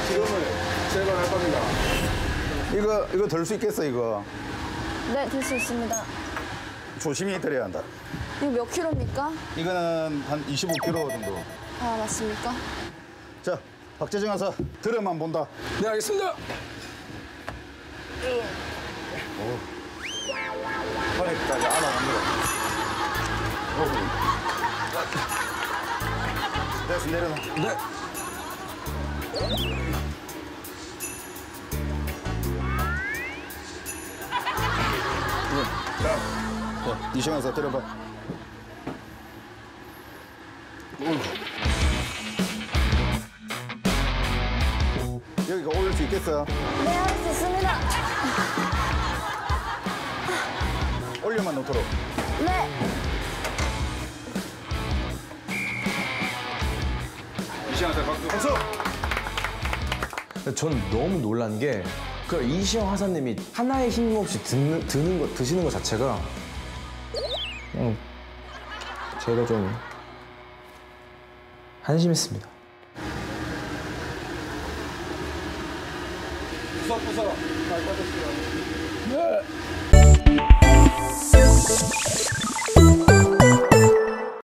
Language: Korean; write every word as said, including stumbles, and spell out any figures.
기름을 제거할 겁니다. 이거 이거 들 수 있겠어 이거? 네, 될 수 있습니다. 조심히 들여야 한다. 이거 몇 킬로입니까? 이거는 한 이십오 킬로그램 정도. 아, 맞습니까? 자, 박재정 가서 들어만 본다. 네, 알겠습니다. 허리까지 알아갑니다. 됐어, 내려놔. 네. 자, 이시영 가서 들어봐. 여기가 올릴 수 있겠어? 네, 할 수 있습니다. 올려만 놓도록. 네. 이시영 가서 박수. 전 너무 놀란 게 그 이시영 하사님이 하나의 힘 없이 듣는, 드는 거, 드시는 것 자체가 그냥 제가 좀 한심했습니다. 구석구석 잘 빠졌어요. 네.